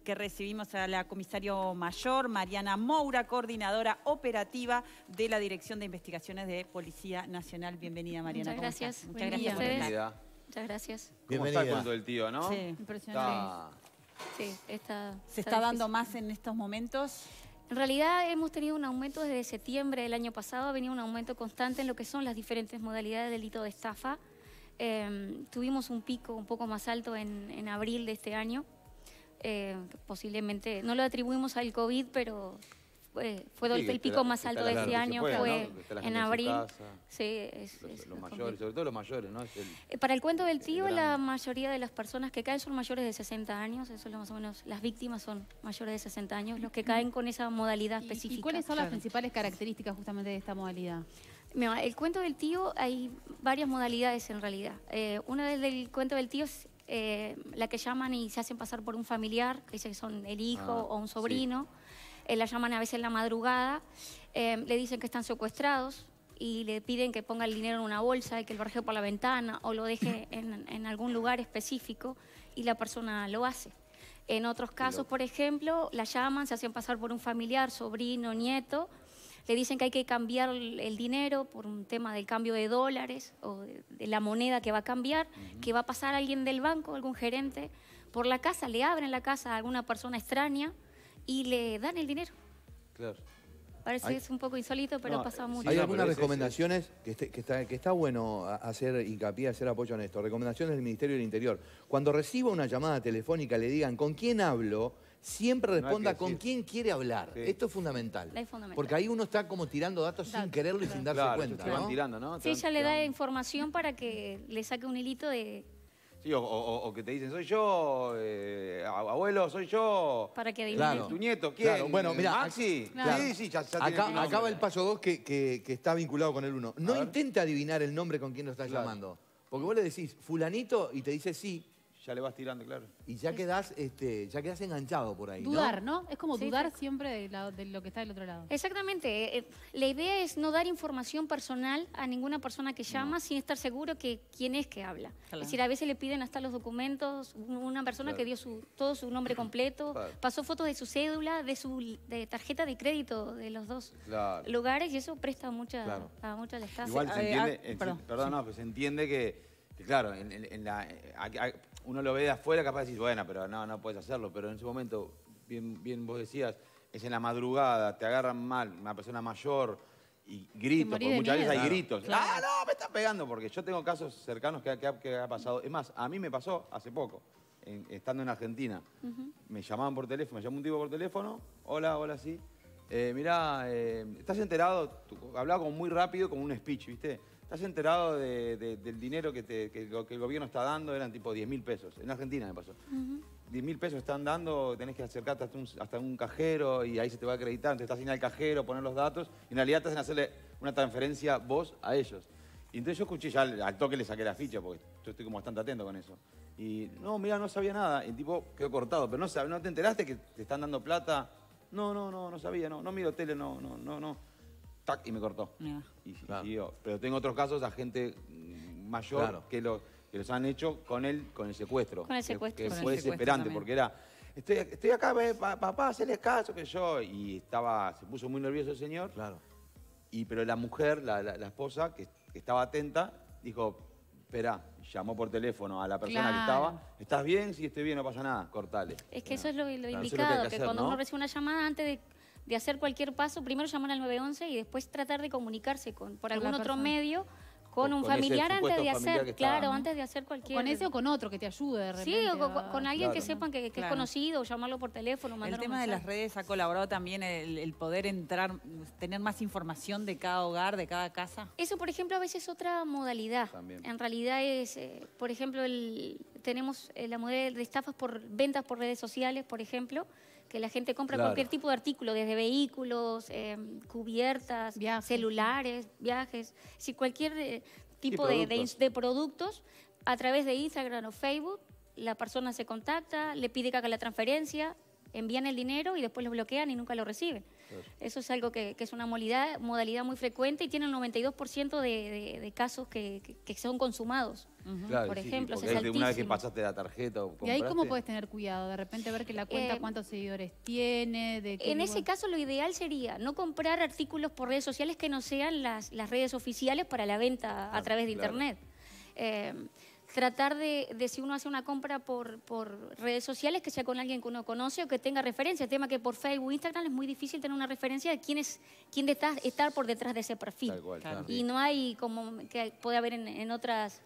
que recibimos a la comisario mayor, Mariana Moura, coordinadora operativa de la Dirección de Investigaciones de Policía Nacional. Bienvenida, Mariana. Muchas gracias. Muchas gracias por Bienvenida. estar. Muchas gracias. ¿Cómo está el cuento del tío, no? Sí, impresionante. Sí, ¿Se está dando más en estos momentos? En realidad hemos tenido un aumento desde septiembre del año pasado, ha venido un aumento constante en lo que son las diferentes modalidades de delito de estafa. Tuvimos un pico un poco más alto en abril de este año. Posiblemente, no lo atribuimos al COVID, pero fue el pico más alto de este año, fue en abril. Sí, los mayores, sobre todo los mayores, ¿no? Para el cuento del tío, la mayoría de las personas que caen son mayores de 60 años, eso es lo más o menos, las víctimas son mayores de 60 años, los que caen con esa modalidad específica. ¿Y cuáles son las principales características justamente de esta modalidad? Mira, el cuento del tío, hay varias modalidades en realidad. Una del cuento del tío es la que llaman y se hacen pasar por un familiar, que dicen que son el hijo o un sobrino. Sí. La llaman a veces en la madrugada, le dicen que están secuestrados y le piden que ponga el dinero en una bolsa y que lo arroje por la ventana o lo deje en algún lugar específico y la persona lo hace. En otros casos, por ejemplo, la llaman, se hacen pasar por un familiar, sobrino, nieto, le dicen que hay que cambiar el dinero por un tema del cambio de dólares o de la moneda que va a cambiar, que va a pasar alguien del banco, algún gerente, por la casa, le abren la casa a alguna persona extraña y le dan el dinero. Claro. Parece que es un poco insólito, pero pasa mucho. Hay algunas recomendaciones que está bueno hacer hincapié, hacer apoyo en esto. Recomendaciones del Ministerio del Interior. Cuando reciba una llamada telefónica, le digan ¿con quién hablo? Siempre responda con quién quiere hablar. Sí. Esto es fundamental. Es fundamental. Porque ahí uno está como tirando datos sin quererlo y sin darse cuenta. ¿no? Tirando, ¿no? Sí, ella le da información para que le saque un hilito de... Sí, o que te dicen, soy yo, abuelo, soy yo. Para que adivinen. ¿Tu nieto? ¿Quién? Claro, bueno, mira, ¿Maxi? Claro. Sí, ya acá va el paso 2 que está vinculado con el 1. No intente adivinar el nombre con quién lo estás llamando. Porque vos le decís, fulanito, y te dice sí. Ya le vas tirando, claro. Y ya quedás enganchado por ahí, Dudar, ¿no? Es como dudar siempre de lo que está del otro lado. Exactamente. La idea es no dar información personal a ninguna persona que llama sin estar seguro que quién es que habla. Claro. Es decir, a veces le piden hasta los documentos, una persona que dio todo su nombre completo, pasó fotos de su cédula, de tarjeta de crédito de los dos lugares y eso presta a mucha la estafa. Igual se entiende, pero se entiende que claro, uno lo ve de afuera, capaz de decir, bueno, pero no puedes hacerlo. Pero en ese momento, bien vos decías, es en la madrugada, te agarran mal, una persona mayor y gritos, porque muchas veces hay gritos. Claro. ¡Ah, no, me están pegando! Porque yo tengo casos cercanos que ha pasado. Es más, a mí me pasó hace poco, estando en Argentina. Me llamaban por teléfono, me llamó un tipo por teléfono. Hola, sí. Mirá, ¿estás enterado? Hablaba como muy rápido, como un speech, ¿viste? ¿Estás enterado del dinero que el gobierno está dando? Eran tipo 10.000 pesos. En Argentina me pasó. 10.000 pesos están dando, tenés que acercarte hasta un cajero y ahí se te va a acreditar. Entonces estás sin al cajero, poner los datos y en realidad te hacen hacerle una transferencia vos a ellos. Y entonces yo escuché, ya al toque le saqué la ficha porque yo estoy como bastante atento con eso. Y no, mira, no sabía nada. Y el tipo quedó cortado. Pero no te enteraste que te están dando plata. No sabía, no miro tele, no. Tac, y me cortó. Y siguió. Pero tengo otros casos a gente mayor que los han hecho con el secuestro. Con el secuestro. Que fue desesperante, porque era, estoy acá, papá, hacele caso, que yo. Y se puso muy nervioso el señor. Claro. Pero la mujer, la esposa, que estaba atenta, dijo, esperá, llamó por teléfono a la persona que estaba. ¿Estás bien? Sí, estoy bien, no pasa nada, cortale. Es que eso es lo indicado, que cuando uno recibe una llamada, antes de hacer cualquier paso, primero llamar al 911 y después tratar de comunicarse por algún otro medio, con un familiar antes de hacer cualquier... Con ese o con otro que te ayude de repente. Sí, o con alguien que sepan que es conocido, o llamarlo por teléfono, El tema de las redes ha colaborado también el poder tener más información de cada hogar, de cada casa. Eso, por ejemplo, a veces es otra modalidad. También. En realidad es, por ejemplo, tenemos la modalidad de estafas por ventas por redes sociales, por ejemplo, que la gente compra cualquier tipo de artículo, desde vehículos, cubiertas, celulares, viajes, si cualquier tipo de productos a través de Instagram o Facebook, la persona se contacta, le pide que haga la transferencia, envían el dinero y después lo bloquean y nunca lo reciben. Eso es algo que es una modalidad muy frecuente y tiene el 92% de casos que son consumados. Claro, Por ejemplo, porque es una vez que altísimo. pasaste la tarjeta o ¿Y ahí cómo compraste, puedes tener cuidado? De repente ver que la cuenta cuántos seguidores tiene, de qué En ese lugar. caso, lo ideal sería no comprar artículos por redes sociales que no sean las redes oficiales para la venta a través de Internet. Tratar de si uno hace una compra por redes sociales, que sea con alguien que uno conoce o que tenga referencia. El tema que por Facebook, Instagram es muy difícil tener una referencia de quién está por detrás de ese perfil. Tal cual, claro. Y no hay como que puede haber en otros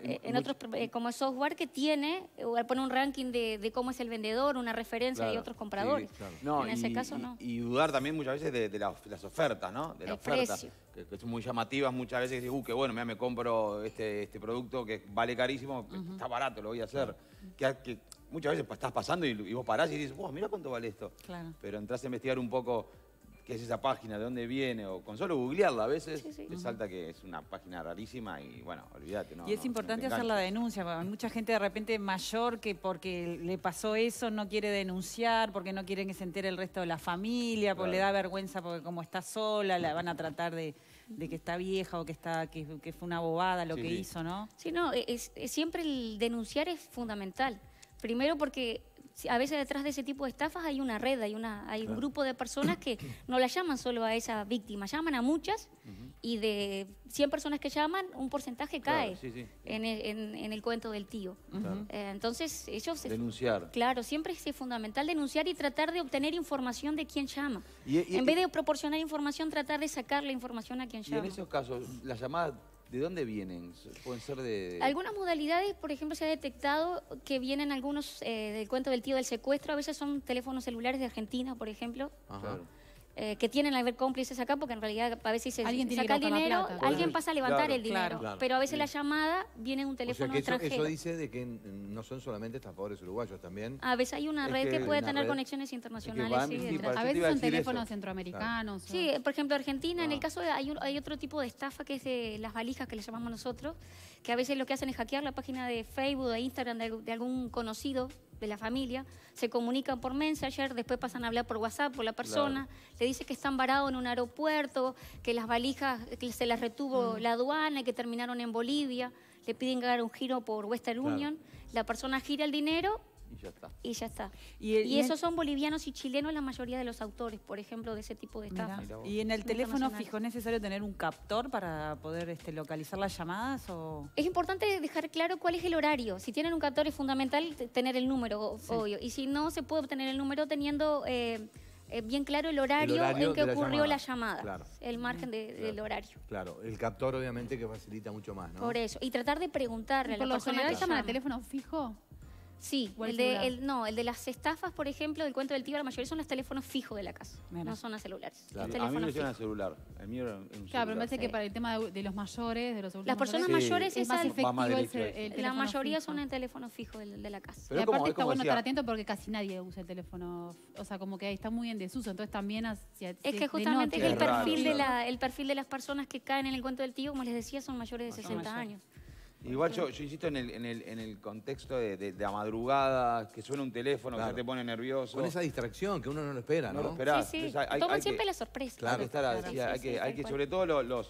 como software que tiene, o pone un ranking de cómo es el vendedor, una referencia de Claro, otros compradores. sí, claro. No, en ese caso no. Y dudar también muchas veces de las ofertas, ¿no? De la El oferta. precio. Que son muy llamativas muchas veces. Que dices, qué bueno, mira, me compro este producto que vale carísimo, está barato, lo voy a hacer. Que muchas veces estás pasando y vos parás y dices, mira cuánto vale esto. Claro. Pero entras a investigar un poco qué es esa página, de dónde viene, o con solo googlearla a veces te salta que es una página rarísima y bueno, olvídate. Y es importante hacer la denuncia, porque hay mucha gente de repente mayor que porque le pasó eso no quiere denunciar, porque no quieren que se entere el resto de la familia, porque le da vergüenza porque como está sola, la van a tratar de que está vieja o que fue una bobada lo que hizo, ¿no? Sí, no, siempre el denunciar es fundamental. Primero porque a veces detrás de ese tipo de estafas hay una red, hay un grupo de personas que no la llaman solo a esa víctima, llaman a muchas y de 100 personas que llaman, un porcentaje cae en el cuento del tío. Entonces, ellos... Denunciar. Claro, siempre es fundamental denunciar y tratar de obtener información de quién llama. En vez de proporcionar información, tratar de sacar la información a quien Y llama. en esos casos, las llamadas, ¿de dónde vienen? Pueden ser de... Algunas modalidades, por ejemplo, se ha detectado que vienen algunos del cuento del tío del secuestro. A veces son teléfonos celulares de Argentina, por ejemplo, que tienen a ver cómplices acá, porque en realidad a veces se Alguien tiene saca que el buscar la dinero, plata. alguien pasa a levantar Claro, el dinero, claro. pero a veces la llamada viene de un teléfono O sea que extranjero. eso dice de que no son solamente estafadores uruguayos también. A veces hay una Es red que que puede una tener red conexiones internacionales. van- sí, sí, detrás. Yo A te veces iba a son decir teléfonos eso. centroamericanos. o- Sí, por ejemplo, Argentina, en el caso hay otro tipo de estafa que es de las valijas que le llamamos nosotros, que a veces lo que hacen es hackear la página de Facebook, de Instagram de algún conocido de la familia, se comunican por Messenger, después pasan a hablar por WhatsApp por la persona, le dice que están varados en un aeropuerto, que las valijas que se las retuvo la aduana y que terminaron en Bolivia, le piden que haga un giro por Western Union, la persona gira el dinero Y ya está. y ya está. Y esos son bolivianos y chilenos la mayoría de los autores, por ejemplo, de ese tipo de Mirá. estafas. ¿Y en el teléfono Internacional. fijo es necesario tener un captor para poder localizar las llamadas? O... Es importante dejar claro cuál es el horario. Si tienen un captor es fundamental tener el número, obvio. Y si no, se puede obtener el número teniendo bien claro el horario en que de la ocurrió la llamada. llamada. Claro. El margen del horario. Claro, el captor obviamente que facilita mucho más, ¿no? Por eso. Y tratar de preguntarle a Por la lo persona general que llaman llama. al teléfono fijo. Sí, ¿O el el de, celular? el de las estafas, por ejemplo, del cuento del tío, la mayoría son los teléfonos fijos de la casa. Mira. No son los celulares. Claro. Los A mí me teléfonos suena el fijos. celular. El mío era un celular. Claro, pero me parece que Sí. para el tema de los mayores, de los adultos Las personas mayores, mayores es más al- efectivo Va más el, directo a eso. el La teléfono mayoría fijo. son en teléfono fijo de la casa. Pero Y es como- aparte es está como bueno decía- estar atento porque casi nadie usa el teléfono, o sea, como que está muy en desuso, entonces también Es que justamente es Es el raro, perfil, claro. el perfil de las personas que caen en el cuento del tío, como les decía, son mayores de 60 mayores. años. Igual yo insisto en el contexto de la madrugada, que suena un teléfono, Claro. que ya te pone nervioso. Con esa distracción que uno no lo espera, ¿no? No lo esperás. Sí, sí. Entonces hay Toman que- siempre la sorpresa. Claro. Hay que estar Sí, así, sí, hay sí, que, tal cual. sobre todo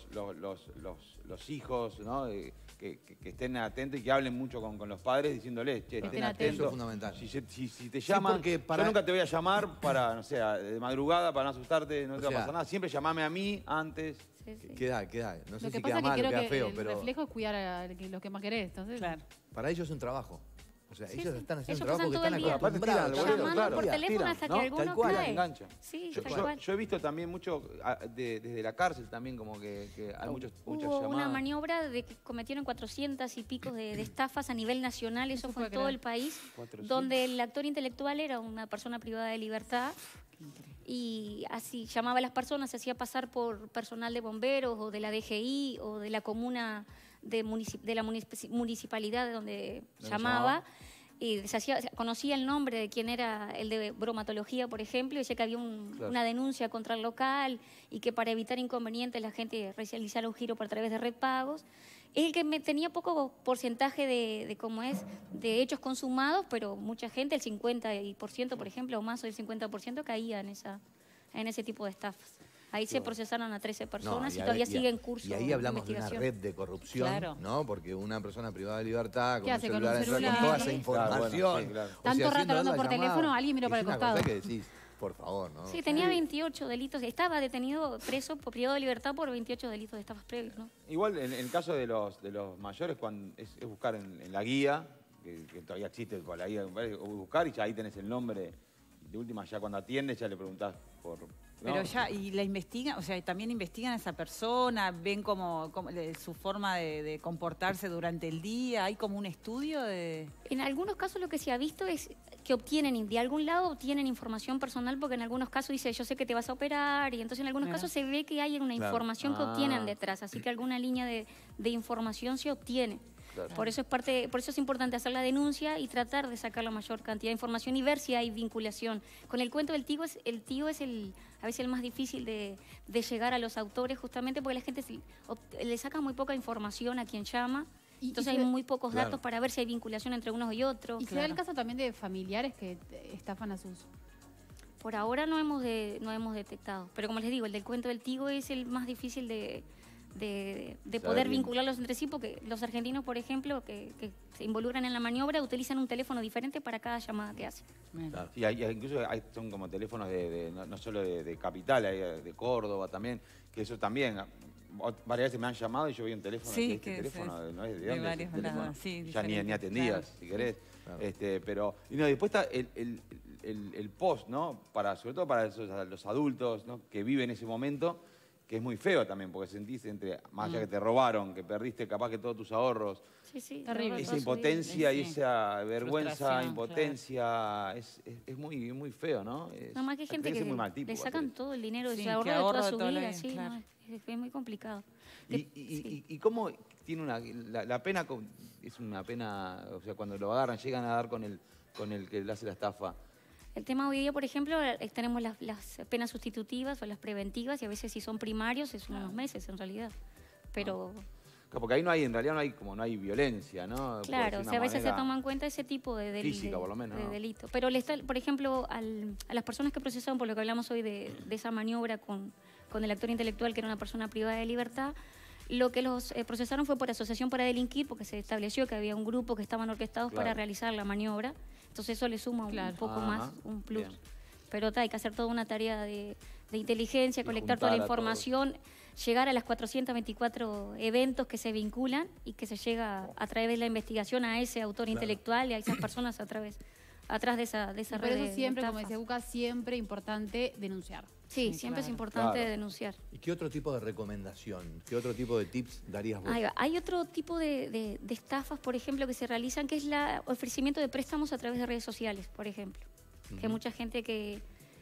los hijos, ¿no? Que estén atentos y que hablen mucho con los padres diciéndoles, che, estén Estén atentos. atentos. Eso es fundamental. Si te llaman, porque para- yo nunca te voy a llamar para, no sé, de madrugada, para no asustarte, no te va a sea- pasar nada. Siempre llamame a mí antes. Sí, sí. Queda. No sé Lo que si pasa queda es que mal o creo queda que feo, el pero reflejo es cuidar a los que más querés. Entonces, Claro. para ellos es un trabajo. O sea, Sí, ellos sí. están haciendo Ellos un trabajo pasan que todo el están día. Aparte tiran acostumbrados. al boludo, Llamando claro. por teléfono Tiran, hasta ¿no? que alguno Tal cual, cae. engancha. Sí, Yo, tal yo- cual. yo he visto también mucho, desde la cárcel también, como que hay muchas Hubo llamadas. una maniobra de que cometieron 400 y pico de estafas a nivel nacional, eso No se fue en puede todo creer. el país, 400. donde el actor intelectual era una persona privada de libertad y así llamaba a las personas, se hacía pasar por personal de bomberos o de la DGI o de la comuna de la municipalidad de donde llamaba. Y conocía el nombre de quien era el de bromatología, por ejemplo, y decía que había Claro. una denuncia contra el local y que para evitar inconvenientes la gente realizara un giro por a través de Red Pagos. es el que tenía poco porcentaje de cómo es, de hechos consumados, pero mucha gente, el 50%, por ejemplo, o más del 50% caía en ese tipo de estafas. Ahí se procesaron a 13 personas y todavía sigue en curso. Y ahí hablamos de una investigación. red de corrupción, Claro. ¿no? Porque una persona privada de libertad, con ¿Qué un hace con celular, un entra celular? con toda esa Claro, información. bueno, sí, claro. O sea, Tanto rato haciendo hablando la por llamada, teléfono, alguien miró para el es una costado. cosa que decís, por favor, ¿no? Sí, tenía 28 delitos. Estaba detenido, preso por privado de libertad por 28 delitos de estafas previos, ¿no? Igual, en el caso de los mayores, es buscar en la guía, que todavía existe con la guía, o buscar y ya ahí tenés el nombre. De última, ya cuando atiendes, ya le preguntás por... ¿no? Pero ya, y la investigan, o sea, también investigan a esa persona, ven su forma de comportarse durante el día, hay como un estudio de... En algunos casos lo que se ha visto es que de algún lado obtienen información personal, porque en algunos casos dice, yo sé que te vas a operar, y entonces en algunos Mira. casos se ve que hay una información que obtienen detrás, así que alguna línea de información se obtiene. Claro. Por eso es importante hacer la denuncia y tratar de sacar la mayor cantidad de información y ver si hay vinculación. Con el cuento del tío es a veces el más difícil de llegar a los autores, justamente porque la gente le saca muy poca información a quien llama. Entonces hay muy pocos datos para ver si hay vinculación entre unos y otros. ¿Y se da el caso también de familiares que estafan a sus...? Por ahora no hemos detectado. Pero como les digo, el del cuento del Tigo es el más difícil de poder vincularlos entre sí, porque los argentinos, por ejemplo, que se involucran en la maniobra, utilizan un teléfono diferente para cada llamada que hacen. Claro. Sí, incluso son como teléfonos no solo de capital, hay de Córdoba también, que eso también, varias veces me han llamado y yo vi un teléfono, Sí, que este teléfono no es de de dónde, varios este teléfono, lados, sí, ya ni diferente, atendías, claro. si querés. Claro. Pero, y no, después está el post, ¿no? Sobre todo para los adultos, ¿no? Que viven ese momento, que es muy feo también, porque sentís más allá que te robaron, que perdiste capaz que todos tus ahorros, Sí, Terrible. esa impotencia y Sí. esa vergüenza, Frustración, impotencia, es muy, muy feo, ¿no? Nada más que hay gente tenés que ser muy mal tipo le para sacan hacer eso. todo el dinero de Sí, su ahorro que de ahorra toda de su toda la vida, vida, sí, claro. no, es muy complicado. Sí. ¿Y cómo tiene la pena, es una pena, o sea, cuando lo agarran, llegan a dar con el que le hace la estafa? El tema hoy día, por ejemplo, tenemos las penas sustitutivas o las preventivas, y a veces si son primarios es unos meses en realidad. Pero Porque ahí en realidad no hay violencia, ¿no? Por claro, decir o sea, a una veces se manera toma en cuenta ese tipo de física, por lo menos, ¿no? delito. Pero por ejemplo, a las personas que procesaron, por lo que hablamos hoy de esa maniobra con el actor intelectual, que era una persona privada de libertad, lo que los procesaron fue por asociación para delinquir, porque se estableció que había un grupo que estaban orquestados para realizar la maniobra. Entonces eso le suma un poco más, un plus. Bien. Pero hay que hacer toda una tarea de inteligencia, colectar toda la juntar a información, llegar a las 424 eventos que se vinculan y que se llega a través de la investigación a ese autor intelectual y a esas personas atrás de esa Y por red eso de siempre, como estafas. decía Buca, siempre importante denunciar. Sí, siempre es claro. importante Claro. denunciar. ¿Y qué otro tipo de recomendación, qué otro tipo de tips darías vos? Ahí va. Hay otro tipo de estafas, por ejemplo, que se realizan, que es el ofrecimiento de préstamos a través de redes sociales, por ejemplo. Que mucha gente que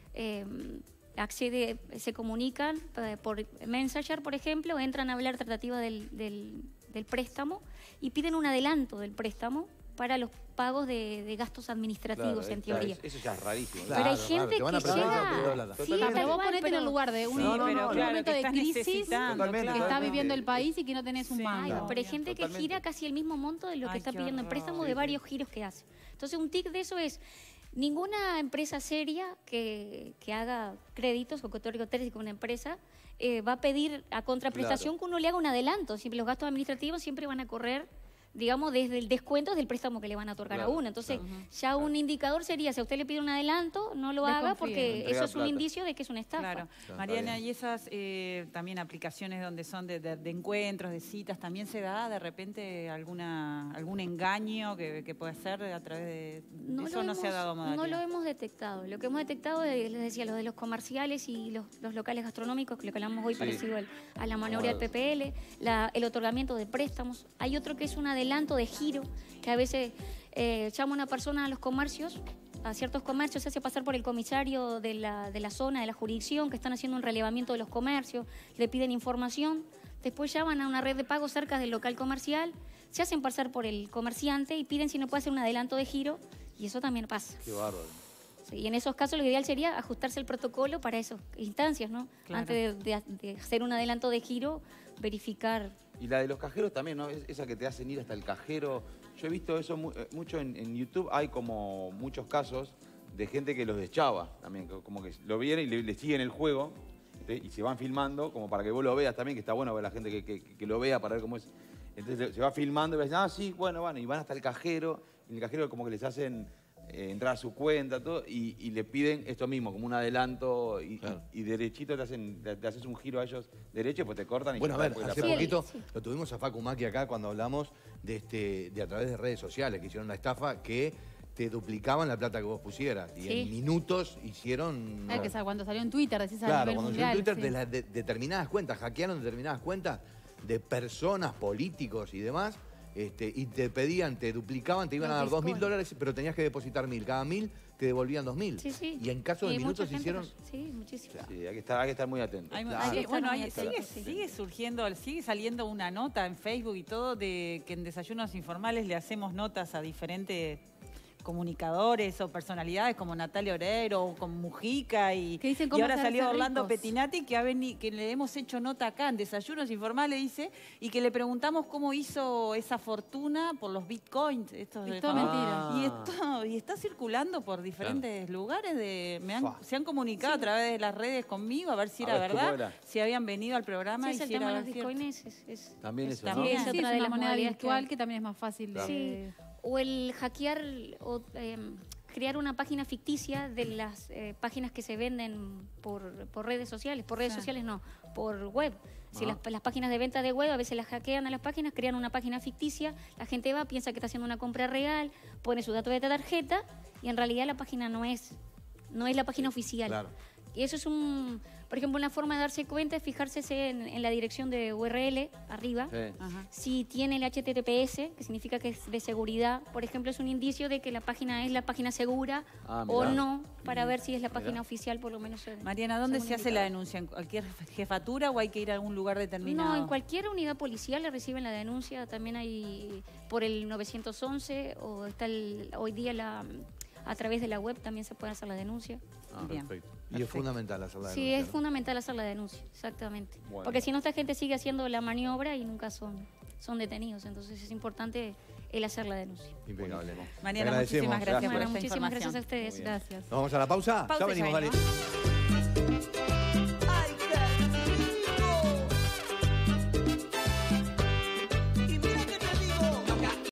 accede, se comunican por Messenger, por ejemplo, entran a hablar tratativa del préstamo y piden un adelanto del préstamo para los pagos de gastos administrativos, en teoría. Eso ya es rarísimo. Claro. Pero hay gente te van a que prestar llega... rápido, plata. Sí, Totalmente. tal Pero vos cual, ponete en pero- el lugar de un, Sí, pero un claro, momento que de estás crisis necesitando, Totalmente, que está totalmente. viviendo el país y que no tenés un Sí. mango. Ay, pero hay gente que Totalmente. gira casi el mismo monto de lo que Ay, está qué pidiendo en horror. préstamo de varios giros que hace. Entonces, un tic de eso es, ninguna empresa seria que haga créditos o que otorgue créditos con una empresa va a pedir a contraprestación que uno le haga un adelanto. Siempre los gastos administrativos siempre van a correr, digamos, desde el descuento del préstamo que le van a otorgar a Claro, uno. Entonces, ya un indicador sería, si a usted le pide un adelanto, no lo haga Desconfíe. porque Entregar eso es un plata. indicio de que es una estafa. Claro. Claro, Mariana, está y esas también aplicaciones donde son de encuentros, de citas, ¿también se da de repente algún engaño que puede ser a través de eso? No se ha dado modalidad. No lo hemos detectado. Lo que hemos detectado, les decía, lo de los comerciales y los locales gastronómicos, que lo que hablamos hoy parecido a la maniobra del PPL, el otorgamiento de préstamos. Hay otro que es un adelanto de giro, que a veces llama una persona a los comercios, a ciertos comercios, se hace pasar por el comisario de la zona, de la jurisdicción, que están haciendo un relevamiento de los comercios, le piden información, después llaman a una red de pago cerca del local comercial, se hacen pasar por el comerciante y piden si no puede hacer un adelanto de giro, y eso también pasa. Qué bárbaro. Sí, y en esos casos lo ideal sería ajustarse el protocolo para esas instancias, ¿no? Claro. Antes de hacer un adelanto de giro, verificar Y la de los cajeros también, ¿no? Esa que te hacen ir hasta el cajero. Yo he visto eso mucho en YouTube. Hay como muchos casos de gente que los deschaba también. Como que lo vienen y le siguen el juego. Y se van filmando como para que vos lo veas también, que está bueno ver la gente que lo vea para ver cómo es. Entonces se va filmando y va diciendo, sí, bueno, y van hasta el cajero. Y en el cajero como que les hacen entrar a su cuenta, todo, y le piden esto mismo, como un adelanto, y derechito te haces un giro a ellos derecho y pues te cortan. Y bueno, a ver, hace poquito sí. lo tuvimos a Facu Maki acá cuando hablamos de a través de redes sociales, que hicieron una estafa que te duplicaban la plata que vos pusieras. Y en minutos hicieron... Que cuando salió en Twitter, decís a claro, nivel cuando mundial. salió en Twitter de determinadas cuentas, hackearon determinadas cuentas de personas, políticos y demás, y te pedían, te duplicaban, te iban a dar $2.000, pero tenías que depositar 1.000. Cada 1.000 te devolvían 2.000. Sí, sí. Y en caso de minutos hicieron... Sí, muchísimo. Sí, hay que estar muy atentos. Sigue saliendo una nota en Facebook y todo de que en Desayunos Informales le hacemos notas a diferentes comunicadores o personalidades como Natalia Oreiro o como Mujica y ahora salió Orlando Pettinati que le hemos hecho nota acá en Desayunos Informales, dice, y que le preguntamos cómo hizo esa fortuna por los bitcoins. Esto es todo mentira. Y está circulando por diferentes lugares. Se han comunicado a través de las redes conmigo a ver si era verdad, si habían venido al programa. Sí, y el si tema era de los bitcoins es también eso, ¿no? Es otra de las moneda modalidades virtual que también es más fácil de... Sí. O el hackear o crear una página ficticia de las páginas que se venden por redes sociales. Por redes sociales no, por web. Si las páginas de venta de web a veces las hackean a las páginas, crean una página ficticia, la gente va, piensa que está haciendo una compra real, pone su dato de tarjeta y en realidad la página no es la página oficial. Claro. Y eso es por ejemplo, una forma de darse cuenta es fijarse en la dirección de URL arriba. Sí. Si tiene el HTTPS, que significa que es de seguridad, por ejemplo, es un indicio de que la página es la página segura o no, para ver si es la página oficial, por lo menos. Mariana, ¿dónde se hace la denuncia? ¿En cualquier jefatura o hay que ir a algún lugar determinado? No, en cualquier unidad policial le reciben la denuncia. También hay por el 911 o está hoy día a través de la web también se puede hacer la denuncia. Bien. Perfecto. Y es fundamental hacer la denuncia. Sí, es fundamental hacer la denuncia, exactamente. Bueno. Porque si no, esta gente sigue haciendo la maniobra y nunca son detenidos. Entonces es importante el hacer la denuncia. Impecable. Mariana, muchísimas gracias por esta Muchísimas información. gracias a ustedes. Gracias. Nos vamos a la pausa. Pausa Ya venimos, y ya dale.